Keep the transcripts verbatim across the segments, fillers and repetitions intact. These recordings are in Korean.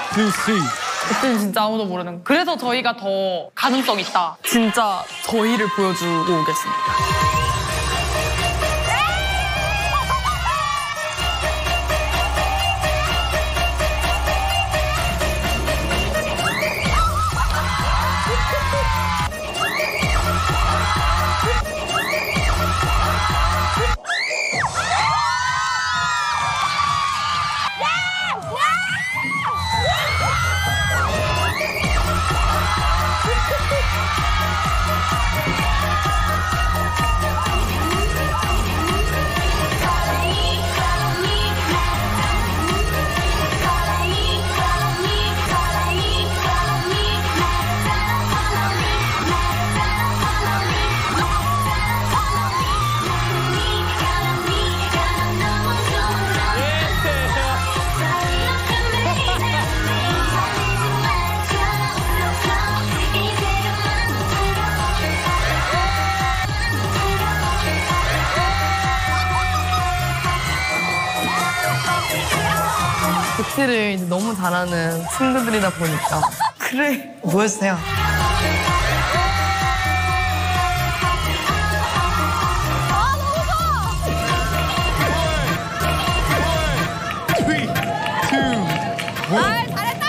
to see. 그때는 진짜 아무도 모르는. 그래서 저희가 더 가능성 있다. 진짜 저희를 보여주고 오겠습니다. 배틀을 이제 너무 잘하는 친구들이다 보니까 그래 뭐였어요? Three, two, one. 아, 잘했다,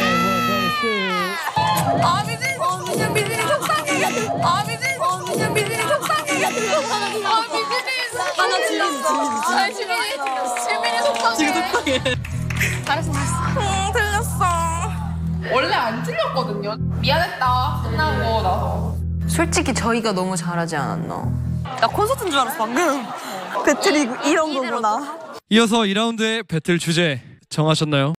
잘했다. 아, 미진, 미진, 미진이 속상해. 아, 미진, 미진, 미진이 속상해. 아, 미진이 하나 질렸어. 아, 지민이, 지민이 속상해. 지금 속상해. 잘했어, 잘했어. 응, 틀렸어. 원래 안 틀렸거든요. 미안했다. 끝나고 나서. 솔직히 저희가 너무 잘하지 않았나? 나 콘서트인 줄 알았어 방금. 배틀이 이런 거구나. 이어서 이 라운드의 배틀 주제 정하셨나요?